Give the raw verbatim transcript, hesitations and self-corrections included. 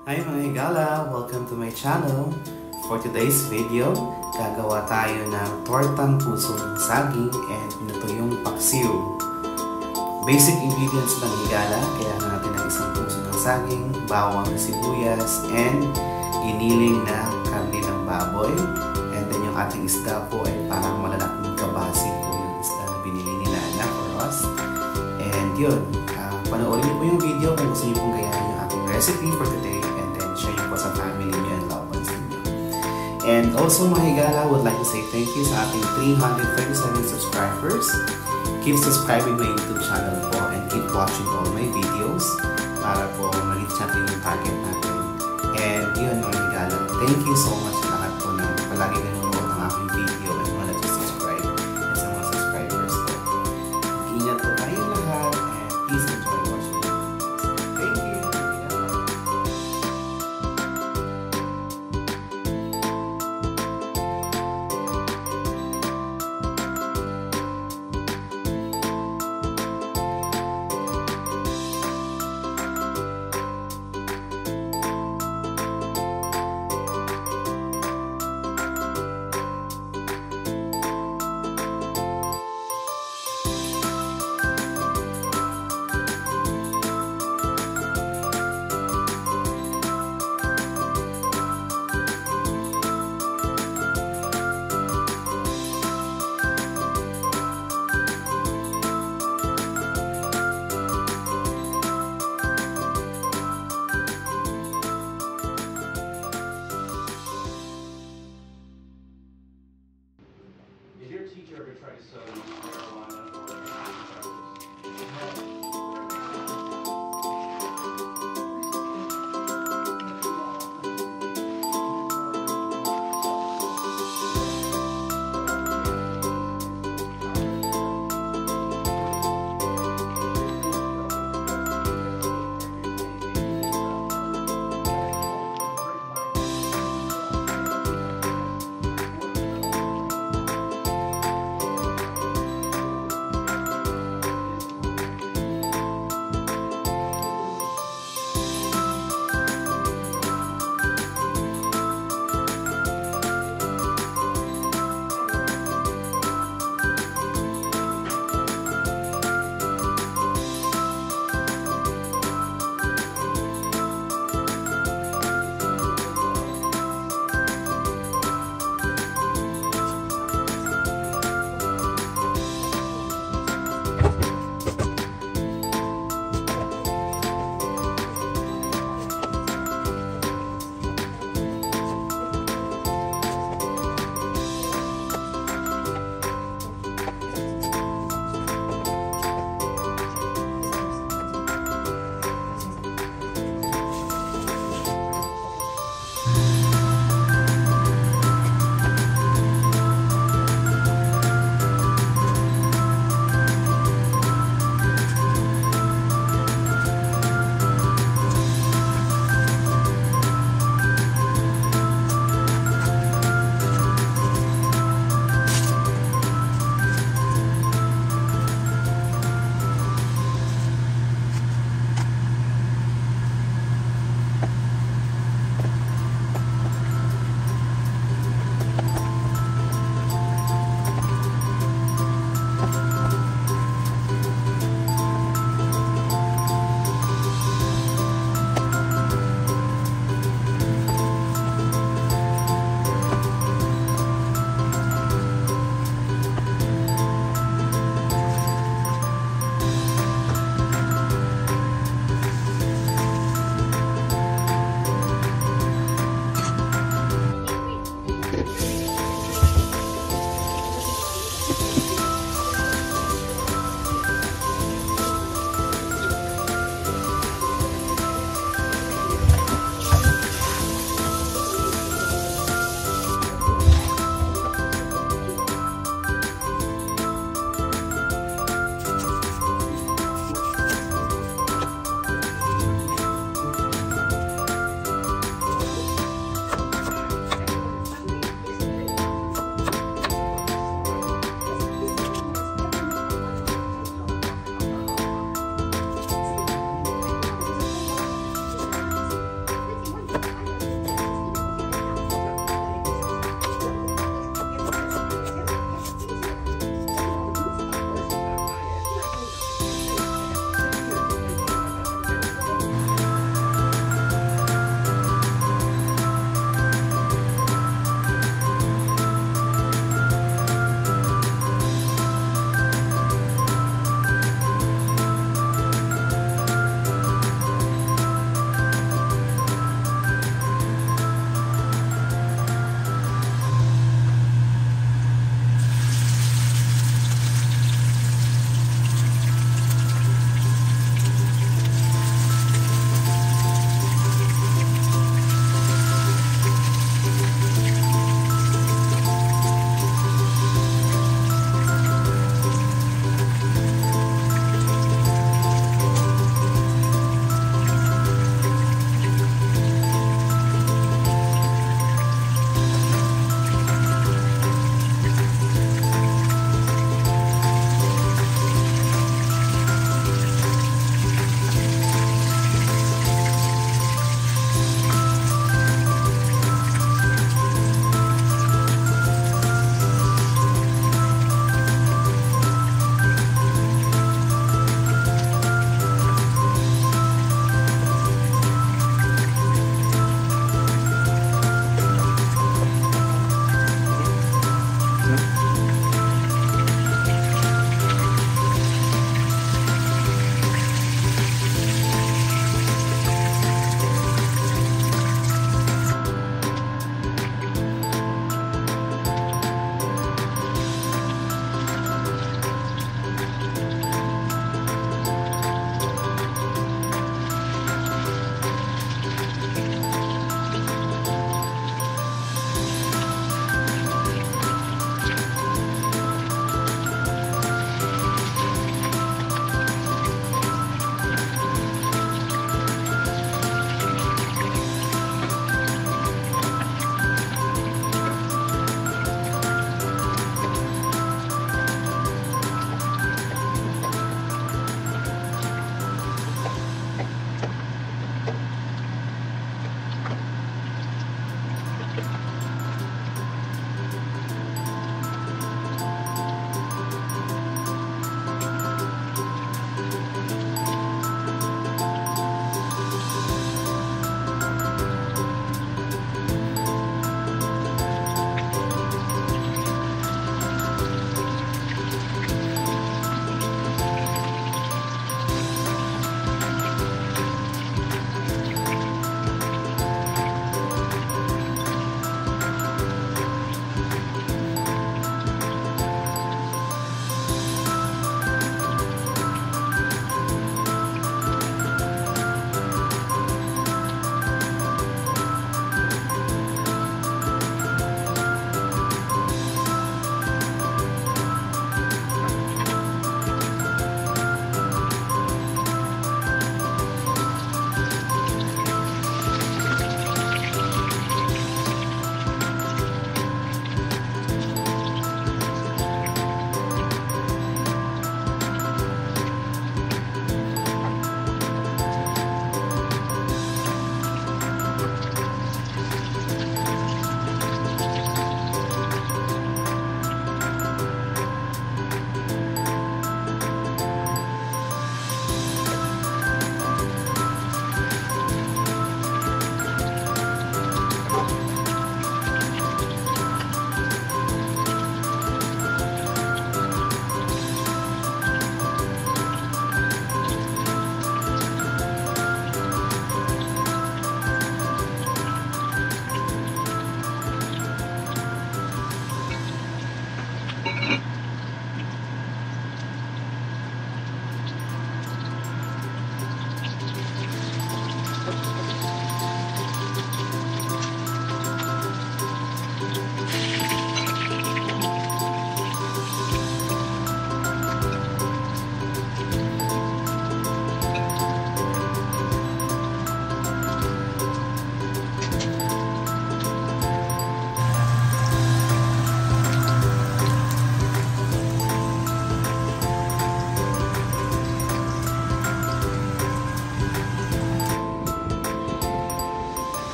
Hi mga higala! Welcome to my channel. For today's video, gagawa tayo ng tortang puso ng saging and pinutuyong paksiw. Basic ingredients ng higala, kaya natin ang isang puso ng saging, bawang, sibuyas, and giniling na karne ng baboy. And then yung ating isda po ay parang malalaking kabasi po yung isda na binili ni Nana for us. And yun, uh, panoorin niyo po yung video kung gusto niyo pong gayahin yung ating recipe for today. Share nyo po sa family nyo and loved ones niyo. And also mga higala, would like to say thank you sa ating three hundred thirty-seven subscribers. Keep subscribing my YouTube channel po and keep watching all my videos para po ma-reach natin yung target natin. And yun mga higala, thank you so much